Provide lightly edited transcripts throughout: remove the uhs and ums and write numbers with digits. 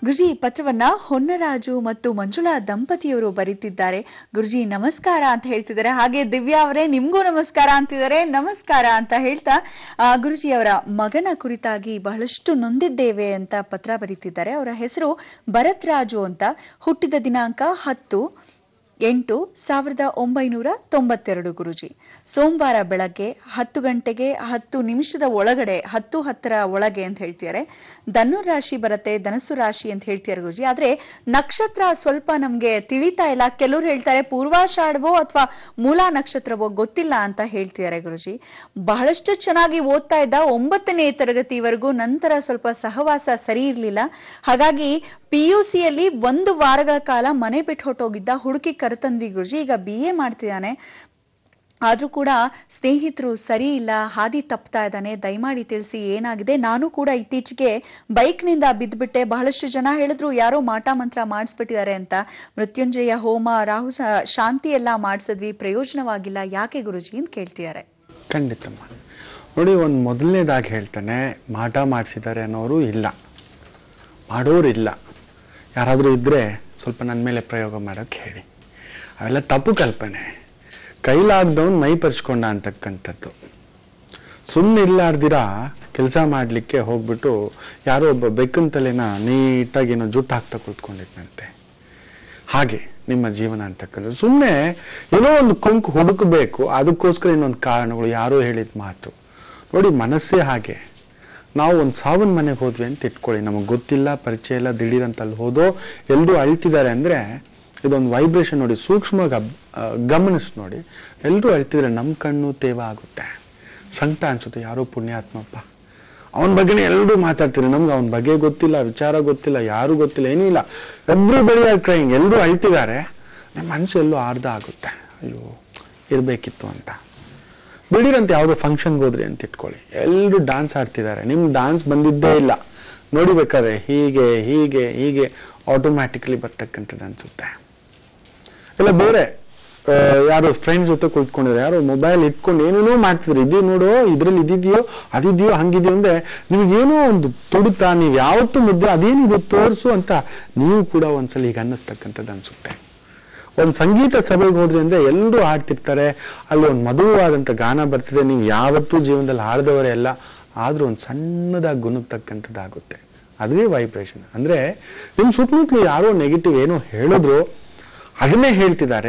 ಗುರುಜಿ ಪತ್ರವನ್ನ ಹೊನ್ನರಾಜು ಮತ್ತು ಮಂಜುಳಾ ದಂಪತಿಯವರು ಬರೀತಿದ್ದಾರೆ. ಗುರುಜಿ ನಮಸ್ಕಾರ ಅಂತ ಹೇಳ್ತಿದ್ದಾರೆ. ಹಾಗೆ ದಿವ್ಯಾ ಅವರೇ ನಿಮ್ಗೂ ನಮಸ್ಕಾರ ಅಂತಿದ್ದಾರೆ. ನಮಸ್ಕಾರ ಅಂತ ಹೇಳ್ತಾ ಗುರುಜಿ ಅವರ ಮಗನ ಕುರಿತಾಗಿ ಬಹಳಷ್ಟು ನೊಂದಿದ್ದೇವೆ ಅಂತ ಪತ್ರ ಬರೀತಿದ್ದಾರೆ. ಅವರ ಹೆಸರು ಭರತ್ ರಾಜು ಅಂತ. ಹುಟ್ಟಿದ ದಿನಾಂಕ 10/8/1992 ಗುರುಜಿ. ಸೋಮವಾರ ಬೆಳಗ್ಗೆ 10 ಗಂಟೆಗೆ 10 ನಿಮಿಷದ ಒಳಗಡೆ 10:10 ಒಳಗೆ ಅಂತ ಹೇಳ್ತಿದ್ದಾರೆ. ಧನುರ್ ರಾಶಿ ಬರುತ್ತೆ, ಧನಸ್ಸು ರಾಶಿ ಅಂತ ಹೇಳ್ತಿದ್ದಾರೆ ಗುರುಜಿ. ಆದ್ರೆ ನಕ್ಷತ್ರ ಸ್ವಲ್ಪ ನಮ್ಗೆ ತಿಳಿತಾ ಇಲ್ಲ. ಕೆಲವರು ಹೇಳ್ತಾರೆ ಪೂರ್ವಾಷಾಢವೋ ಅಥವಾ ಮೂಲಾ ನಕ್ಷತ್ರವೋ ಗೊತ್ತಿಲ್ಲ ಅಂತ ಹೇಳ್ತಿದ್ದಾರೆ ಗುರುಜಿ. ಬಹಳಷ್ಟು ಚೆನ್ನಾಗಿ ಓದ್ತಾ ಇದ್ದ 9ನೇ ತರಗತಿವರೆಗೂ. ನಂತರ ಸ್ವಲ್ಪ ಸಹವಾಸ ಸರಿ ಇರ್ಲಿಲ್ಲ. ಹಾಗಾಗಿ PUCಯಲ್ಲಿ 1 ವಾರಗಳ ಕಾಲ ಮನೆ ಬಿಟ್ಟು ಹೊಟ್ಟೋಗಿದ್ದ. ಹುಡುಕಿ ಕರೆತಂದ್ವಿ ಗುರುಜಿ. ಈಗ BA ಮಾಡ್ತಿದ್ದಾನೆ. ಆದ್ರೂ ಕೂಡ ಸ್ನೇಹಿತರು ಸರಿ ಇಲ್ಲ, ಹಾದಿ ತಪ್ತಾ ಇದ್ದಾನೆ, ದಯಮಾಡಿ ತಿಳಿಸಿ ಏನಾಗಿದೆ. ನಾನು ಕೂಡ ಇತ್ತೀಚೆಗೆ ಬೈಕ್ನಿಂದ ಬಿದ್ದುಬಿಟ್ಟೆ. ಬಹಳಷ್ಟು ಜನ ಹೇಳಿದ್ರು ಯಾರೋ ಮಾಟ ಮಂತ್ರ ಮಾಡಿಸ್ಬಿಟ್ಟಿದ್ದಾರೆ ಅಂತ. ಮೃತ್ಯುಂಜಯ ಹೋಮ, ರಾಹು ಶಾಂತಿ ಎಲ್ಲ ಮಾಡಿಸಿದ್ವಿ, ಪ್ರಯೋಜನವಾಗಿಲ್ಲ. ಯಾಕೆ ಗುರುಜಿ ಅಂತ ಕೇಳ್ತಿದ್ದಾರೆ. ಖಂಡಿತಮ್ಮ ನೋಡಿ, ಒಂದು ಮೊದಲನೇದಾಗಿ ಹೇಳ್ತಾನೆ, ಮಾಟ ಮಾಡಿಸಿದ್ದಾರೆ ಅನ್ನೋರು ಇಲ್ಲ, ಮಾಡೋರು ಇಲ್ಲ. ಯಾರಾದರೂ ಇದ್ರೆ ಸ್ವಲ್ಪ ನನ್ನ ಮೇಲೆ ಪ್ರಯೋಗ ಮಾಡೋಕ್ಕೆ ಹೇಳಿ. ಅವೆಲ್ಲ ತಪ್ಪು ಕಲ್ಪನೆ. ಕೈಲಾಗ್ದವನ್ ಮೈ ಪರ್ಚ್ಕೊಂಡ ಅಂತಕ್ಕಂಥದ್ದು. ಸುಮ್ಮನೆ ಇಲ್ಲಾರ್ದಿರ ಕೆಲಸ ಮಾಡ್ಲಿಕ್ಕೆ ಹೋಗ್ಬಿಟ್ಟು ಯಾರೋ ಒಬ್ಬ ಬೆಕ್ಕನ ತಲೆನ ನೀಟಾಗಿ ಏನೋ ಜುಟ್ಟು ಹಾಕ್ತಾ ಕೂತ್ಕೊಂಡಿದ್ನಂತೆ. ಹಾಗೆ ನಿಮ್ಮ ಜೀವನ ಅಂತಕ್ಕಂಥದ್ದು. ಸುಮ್ಮನೆ ಏನೋ ಒಂದು ಕೊಂಕು ಹುಡುಕಬೇಕು, ಅದಕ್ಕೋಸ್ಕರ ಇನ್ನೊಂದು ಕಾರಣಗಳು, ಯಾರೋ ಹೇಳಿದ ಮಾತು. ನೋಡಿ, ಮನಸ್ಸೇ ಹಾಗೆ. ನಾವು ಒಂದು ಸಾವನ್ ಮನೆಗೆ ಹೋದ್ವಿ ಅಂತ ಇಟ್ಕೊಳ್ಳಿ, ನಮಗೆ ಗೊತ್ತಿಲ್ಲ, ಪರಿಚಯ ಇಲ್ಲ, ದಿಢೀರಂತ ಅಲ್ಲಿ ಹೋದೋ ಎಲ್ಲರೂ ಅಳ್ತಿದ್ದಾರೆ ಅಂದ್ರೆ ಇದೊಂದು ವೈಬ್ರೇಷನ್ ನೋಡಿ, ಸೂಕ್ಷ್ಮವಾಗಿ ಗಮನಿಸಿ ನೋಡಿ. ಎಲ್ಲರೂ ಅಳ್ತಿದ್ರೆ ನಮ್ಮ ಕಣ್ಣು ತೇವ ಆಗುತ್ತೆ, ಸಂಕಟ ಅನ್ಸುತ್ತೆ. ಯಾರೋ ಪುಣ್ಯಾತ್ಮಪ್ಪ, ಅವನ ಬಗ್ಗೆನೇ ಎಲ್ಲರೂ ಮಾತಾಡ್ತೀರಿ, ನಮ್ಗೆ ಅವನ ಬಗ್ಗೆ ಗೊತ್ತಿಲ್ಲ, ವಿಚಾರ ಗೊತ್ತಿಲ್ಲ, ಯಾರು ಗೊತ್ತಿಲ್ಲ, ಏನೂ ಇಲ್ಲ. ಎವ್ರಿಬಡಿ ಆರ್ ಕ್ರೈಯಿಂಗ್, ಎಲ್ಲರೂ ಅಳ್ತಿದ್ದಾರೆ. ನಮ್ಮ ಮನಸ್ಸು ಎಲ್ಲೂ ಆರ್ಧ ಆಗುತ್ತೆ, ಅಯ್ಯೋ ಇರ್ಬೇಕಿತ್ತು ಅಂತ. ಬಿಡಿರಂತೆ ಯಾವುದೋ ಫಂಕ್ಷನ್ಗೆ ಹೋದ್ರಿ ಅಂತ ಇಟ್ಕೊಳ್ಳಿ, ಎಲ್ಲರೂ ಡಾನ್ಸ್ ಆಡ್ತಿದ್ದಾರೆ, ನಿಮ್ಗೆ ಡಾನ್ಸ್ ಬಂದಿದ್ದೇ ಇಲ್ಲ. ನೋಡಿಬೇಕಾದ್ರೆ ಹೀಗೆ ಹೀಗೆ ಹೀಗೆ ಆಟೋಮ್ಯಾಟಿಕಲಿ ಬರ್ತಕ್ಕಂಥದ್ದು ಅನ್ಸುತ್ತೆ. ಇಲ್ಲ ಬೇರೆ ಯಾರೋ ಫ್ರೆಂಡ್ಸ್ ಜೊತೆ ಕುಳಿತುಕೊಂಡಿದ್ರೆ ಯಾರೋ ಮೊಬೈಲ್ ಇಟ್ಕೊಂಡು ಏನೇನೋ ಮಾಡ್ತಿದ್ರು, ಇದು ನೋಡೋ ಇದ್ರಲ್ಲಿ ಇದಿದೆಯೋ ಅದಿದೆಯೋ ಹಂಗಿದೆಯೋ ಅಂದ್ರೆ ನಿಮ್ಗೇನೋ ಒಂದು ತುಡುತ್ತಾ, ನೀವು ಯಾವತ್ತೂ ಮುದ್ದೆ ಅದೇನಿದು ತೋರಿಸು ಅಂತ ನೀವು ಕೂಡ ಒಂದ್ಸಲ ಈಗ ಅನ್ನಿಸ್ತಕ್ಕಂಥದ್ದು ಅನ್ಸುತ್ತೆ. ಒಂದು ಸಂಗೀತ ಸಭೆಗೆ ಹೋದ್ರಿ ಅಂದ್ರೆ ಎಲ್ಲರೂ ಹಾಡ್ತಿರ್ತಾರೆ, ಅಲ್ಲಿ ಒಂದು ಮಧುರವಾದಂಥ ಗಾನ ಬರ್ತಿದೆ, ನೀವು ಯಾವತ್ತೂ ಜೀವನದಲ್ಲಿ ಹಾಡ್ದವರೇ ಎಲ್ಲ, ಆದ್ರೂ ಒಂದು ಸಣ್ಣದಾಗಿ ಗುಣಗ್ತಕ್ಕಂಥದ್ದಾಗುತ್ತೆ. ಅದೇ ವೈಬ್ರೇಷನ್. ಅಂದ್ರೆ ನಿಮ್ ಸುತ್ತಮುತ್ತಲು ಯಾರೋ ನೆಗೆಟಿವ್ ಏನೋ ಹೇಳಿದ್ರು ಅದನ್ನೇ ಹೇಳ್ತಿದ್ದಾರೆ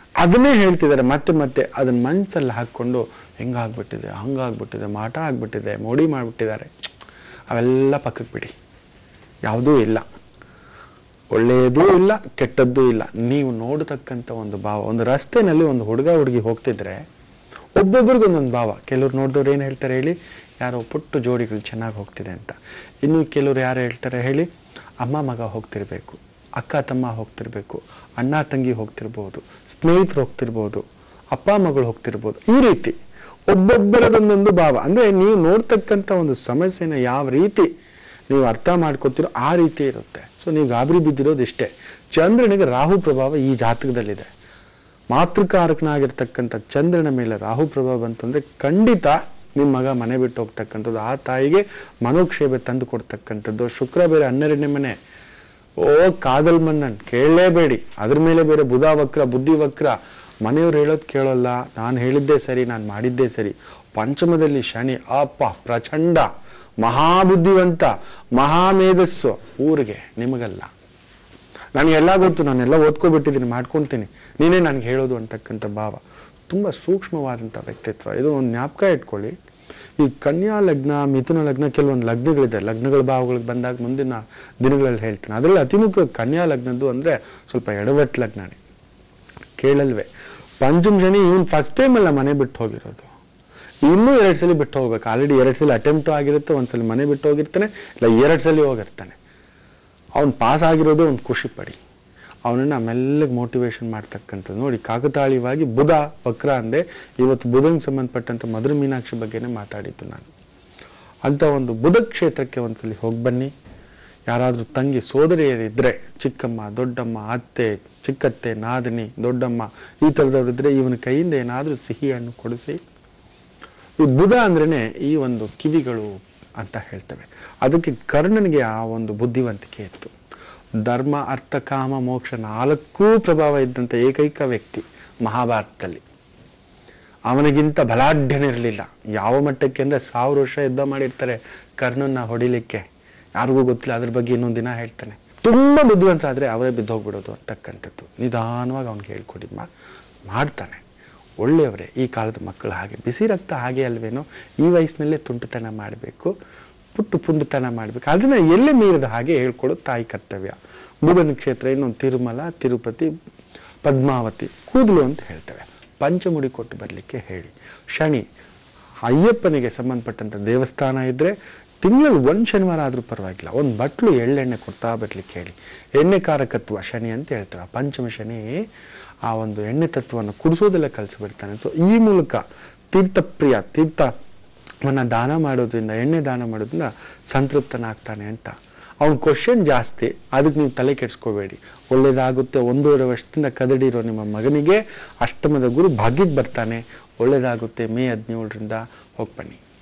ಮತ್ತೆ ಮತ್ತೆ ಅದನ್ನ ಮನ್ಸಲ್ಲಿ ಹಾಕೊಂಡು ಹೆಂಗಾಗ್ಬಿಟ್ಟಿದೆ, ಹಂಗಾಗ್ಬಿಟ್ಟಿದೆ, ಮಾಟ ಆಗ್ಬಿಟ್ಟಿದೆ, ಮೋಡಿ ಮಾಡ್ಬಿಟ್ಟಿದ್ದಾರೆ, ಅವೆಲ್ಲ ಪಕ್ಕಕ್ಕೆ ಬಿಡಿ. ಯಾವುದೂ ಇಲ್ಲ, ಒಳ್ಳೆಯದೂ ಇಲ್ಲ, ಕೆಟ್ಟದ್ದೂ ಇಲ್ಲ. ನೀವು ನೋಡತಕ್ಕಂಥ ಒಂದು ಭಾವ. ಒಂದು ರಸ್ತೆನಲ್ಲಿ ಒಂದು ಹುಡುಗ ಹುಡುಗಿ ಹೋಗ್ತಿದ್ರೆ ಒಬ್ಬೊಬ್ರಿಗೊಂದೊಂದು ಭಾವ. ಕೆಲವ್ರು ನೋಡಿದವ್ರು ಏನು ಹೇಳ್ತಾರೆ ಹೇಳಿ, ಯಾರೋ ಪುಟ್ಟು ಜೋಡಿಗಳು ಚೆನ್ನಾಗಿ ಹೋಗ್ತಿದೆ ಅಂತ. ಇನ್ನು ಕೆಲವ್ರು ಯಾರು ಹೇಳ್ತಾರೆ ಹೇಳಿ, ಅಮ್ಮ ಮಗ ಹೋಗ್ತಿರ್ಬೇಕು, ಅಕ್ಕ ತಮ್ಮ ಹೋಗ್ತಿರ್ಬೇಕು, ಅಣ್ಣ ತಂಗಿ ಹೋಗ್ತಿರ್ಬೋದು, ಸ್ನೇಹಿತರು ಹೋಗ್ತಿರ್ಬೋದು, ಅಪ್ಪ ಮಗಳು ಹೋಗ್ತಿರ್ಬೋದು. ಈ ರೀತಿ ಒಬ್ಬೊಬ್ಬರದೊಂದೊಂದು ಭಾವ. ಅಂದ್ರೆ ನೀವು ನೋಡ್ತಕ್ಕಂಥ ಒಂದು ಸಮಸ್ಯೆನ ಯಾವ ರೀತಿ ನೀವು ಅರ್ಥ ಮಾಡ್ಕೊತೀರೋ ಆ ರೀತಿ ಇರುತ್ತೆ. ಸೊ ನೀವು ಗಾಬರಿ ಬಿದ್ದಿರೋದು ಇಷ್ಟೇ. ಚಂದ್ರನಿಗೆ ರಾಹು ಪ್ರಭಾವ ಈ ಜಾತಕದಲ್ಲಿದೆ. ಮಾತೃಕಾರಕನಾಗಿರ್ತಕ್ಕಂಥ ಚಂದ್ರನ ಮೇಲೆ ರಾಹು ಪ್ರಭಾವ ಬಂತಂದ್ರೆ ಖಂಡಿತ ನಿಮ್ಮ ಮಗ ಮನೆ ಬಿಟ್ಟು ಹೋಗ್ತಕ್ಕಂಥದ್ದು, ಆ ತಾಯಿಗೆ ಮನೋಕ್ಷೇಮ ತಂದು ಕೊಡ್ತಕ್ಕಂಥದ್ದು. ಶುಕ್ರ ಬೇರೆ 12ನೇ ಮನೆ. ಓ ಕಾದಲ್ ಮನ್ನನ್ ಕೇಳಲೇಬೇಡಿ. ಅದ್ರ ಮೇಲೆ ಬೇರೆ ಬುಧ ವಕ್ರ, ಬುದ್ಧಿ ವಕ್ರ. ಮನೆಯವ್ರು ಹೇಳೋದು ಕೇಳೋಲ್ಲ, ನಾನು ಹೇಳಿದ್ದೇ ಸರಿ, ನಾನು ಮಾಡಿದ್ದೇ ಸರಿ. ಪಂಚಮದಲ್ಲಿ ಶನಿ, ಅಪ್ಪ ಪ್ರಚಂಡ ಮಹಾಬುದ್ಧಿವಂತ, ಮಹಾಮೇಧಸ್ಸು. ಊರಿಗೆ, ನಿಮಗಲ್ಲ. ನನಗೆಲ್ಲ ಗೊತ್ತು, ನಾನೆಲ್ಲ ಓದ್ಕೊಬಿಟ್ಟಿದ್ದೀನಿ, ಮಾಡ್ಕೊತೀನಿ, ನೀನೇ ನನಗೆ ಹೇಳೋದು ಅಂತಕ್ಕಂಥ ಭಾವ. ತುಂಬ ಸೂಕ್ಷ್ಮವಾದಂಥ ವ್ಯಕ್ತಿತ್ವ. ಇದು ಒಂದು ಜ್ಞಾಪಕ ಇಟ್ಕೊಳ್ಳಿ. ಈ ಕನ್ಯಾ ಲಗ್ನ, ಮಿಥುನ ಲಗ್ನ, ಕೆಲವೊಂದು ಲಗ್ನಗಳಿದೆ. ಲಗ್ನಗಳ ಭಾವಗಳಿಗೆ ಬಂದಾಗ ಮುಂದಿನ ದಿನಗಳಲ್ಲಿ ಹೇಳ್ತೀನಿ. ಅದರಲ್ಲಿ ಅತಿ ಮುಖ್ಯ ಕನ್ಯಾ ಲಗ್ನದ್ದು ಅಂದ್ರೆ ಸ್ವಲ್ಪ ಎಡವಟ್ಟು ಲಗ್ನನೇ, ಕೇಳಲ್ವೇ. ಪಂಚಮ ಶನಿ ಇವನು ಫಸ್ಟ್ ಟೈಮ್ ಅಲ್ಲ ಮನೆ ಬಿಟ್ಟು ಹೋಗಿರೋದು, ಇನ್ನೂ 2 ಸಲ ಬಿಟ್ಟು ಹೋಗ್ಬೇಕು. ಆಲ್ರೆಡಿ 2 ಸಲ ಅಟೆಂಪ್ಟ್ ಆಗಿರುತ್ತೆ, ಒಂದ್ಸಲ ಮನೆ ಬಿಟ್ಟು ಹೋಗಿರ್ತಾನೆ, ಇಲ್ಲ 2 ಸಲ ಹೋಗಿರ್ತಾನೆ. ಅವ್ನು ಪಾಸ್ ಆಗಿರೋದು ಒಂದು ಖುಷಿ ಪಡಿ. ಅವನನ್ನ ಮೆಲ್ಲಗೆ ಮೋಟಿವೇಶನ್ ಮಾಡ್ತಕ್ಕಂಥದ್ದು. ನೋಡಿ, ಕಾಕತಾಳೀಯವಾಗಿ ಬುಧ ವಕ್ರ ಅಂದೆ. ಇವತ್ತು ಬುಧನಿಗೆ ಸಂಬಂಧಪಟ್ಟಂತ ಮಧುರ ಮೀನಾಕ್ಷಿ ಬಗ್ಗೆನೇ ಮಾತಾಡಿದ್ದು ನಾನು. ಅಂತ ಒಂದು ಬುಧ ಕ್ಷೇತ್ರಕ್ಕೆ ಒಂದ್ಸಲಿ ಹೋಗಿ ಬನ್ನಿ. ಯಾರಾದ್ರೂ ತಂಗಿ ಸೋದರಿಯರಿದ್ರೆ, ಚಿಕ್ಕಮ್ಮ, ದೊಡ್ಡಮ್ಮ, ಅತ್ತೆ, ಚಿಕ್ಕತ್ತೆ, ನಾದಿನಿ, ದೊಡ್ಡಮ್ಮ, ಈ ಥರದವರಿದ್ರೆ ಇವನ ಕೈಯಿಂದ ಏನಾದ್ರೂ ಸಿಹಿ ಹಣ್ಣು ಕೊಡಿಸಿ. ಈ ಬುಧ ಅಂದ್ರೇನೆ ಈ ಒಂದು ಕಿವಿಗಳು ಅಂತ ಹೇಳ್ತೇವೆ. ಅದಕ್ಕೆ ಕರ್ಣನಿಗೆ ಆ ಒಂದು ಬುದ್ಧಿವಂತಿಕೆ ಇತ್ತು. ಧರ್ಮ ಅರ್ಥ ಕಾಮ ಮೋಕ್ಷ 4 ಪ್ರಭಾವ ಇದ್ದಂಥ ಏಕೈಕ ವ್ಯಕ್ತಿ ಮಹಾಭಾರತದಲ್ಲಿ. ಅವನಿಗಿಂತ ಬಲಾಢ್ಯನಿರಲಿಲ್ಲ. ಯಾವ ಮಟ್ಟಕ್ಕೆ ಅಂದ್ರೆ 1000 ವರ್ಷ ಯುದ್ಧ ಮಾಡಿರ್ತಾರೆ ಕರ್ಣನ್ನ ಹೊಡಿಲಿಕ್ಕೆ, ಯಾರಿಗೂ ಗೊತ್ತಿಲ್ಲ. ಅದ್ರ ಬಗ್ಗೆ ಇನ್ನೊಂದು ದಿನ ಹೇಳ್ತಾನೆ. ತುಂಬಾ ಬುದ್ಧಿವಂತರಾದ್ರೆ ಅವರೇ ಬಿದ್ದೋಗ್ಬಿಡೋದು ಅಂತಕ್ಕಂಥದ್ದು. ನಿಧಾನವಾಗಿ ಅವ್ನಿಗೆ ಹೇಳ್ಕೊಡಿ ಮಾಡ್ತಾನೆ. ಒಳ್ಳೆಯವರೇ. ಈ ಕಾಲದ ಮಕ್ಕಳು ಹಾಗೆ, ಬಿಸಿ ರಕ್ತ ಹಾಗೆ ಅಲ್ವೇನೋ, ಈ ವಯಸ್ಸಿನಲ್ಲೇ ತುಂಟತನ ಮಾಡಬೇಕು, ಪುಂಡುತನ ಮಾಡ್ಬೇಕು. ಅದನ್ನ ಎಲ್ಲೇ ಮೀರಿದ ಹಾಗೆ ಹೇಳ್ಕೊಡೋದು ತಾಯಿ ಕರ್ತವ್ಯ. ಬುಧನ ಕ್ಷೇತ್ರ ಇನ್ನೊಂದು ತಿರುಮಲ, ತಿರುಪತಿ, ಪದ್ಮಾವತಿ, ಕೂದಲು ಅಂತ ಹೇಳ್ತೇವೆ. ಪಂಚಮುಡಿ ಕೊಟ್ಟು ಬರ್ಲಿಕ್ಕೆ ಹೇಳಿ. ಶನಿ, ಅಯ್ಯಪ್ಪನಿಗೆ ಸಂಬಂಧಪಟ್ಟಂತ ದೇವಸ್ಥಾನ ಇದ್ರೆ ತಿಂಗಳಲ್ಲಿ 1 ಶನಿವಾರ ಆದ್ರೂ ಪರವಾಗಿಲ್ಲ, ಒಂದು ಬಟ್ಲು ಎಳ್ಳೆಣ್ಣೆ ಕೊಡ್ತಾ ಬರ್ಲಿಕ್ಕೆ ಹೇಳಿ. ಎಣ್ಣೆ ಕಾರಕತ್ವ ಶನಿ ಅಂತ ಹೇಳ್ತಾರೆ. ಪಂಚಮ ಶನಿ ಆ ಒಂದು ಎಣ್ಣೆ ತತ್ವವನ್ನು ಕುಡಿಸೋದೆಲ್ಲ ಕಲಿಸ್ಬಿಡ್ತಾನೆ. ಸೊ ಈ ಮೂಲಕ ತೀರ್ಥಪ್ರಿಯ, ತೀರ್ಥವನ್ನ ದಾನ ಮಾಡೋದ್ರಿಂದ, ಎಣ್ಣೆ ದಾನ ಮಾಡೋದ್ರಿಂದ ಸಂತೃಪ್ತನಾಗ್ತಾನೆ ಅಂತ. ಅವ್ನ ಕ್ವಶನ್ ಜಾಸ್ತಿ, ಅದಕ್ಕೆ ನೀವು ತಲೆ ಕೆಡ್ಸ್ಕೋಬೇಡಿ. ಒಳ್ಳೇದಾಗುತ್ತೆ. 1.5 ವರ್ಷದಿಂದ ಕದಡಿರೋ ನಿಮ್ಮ ಮಗನಿಗೆ ಅಷ್ಟಮದ ಗುರು ಭಾಗ್ಯಕ್ಕೆ ಬರ್ತಾನೆ. ಒಳ್ಳೇದಾಗುತ್ತೆ. ಮೇ 17ರಿಂದ ಹೋಗಿ ಬನ್ನಿ.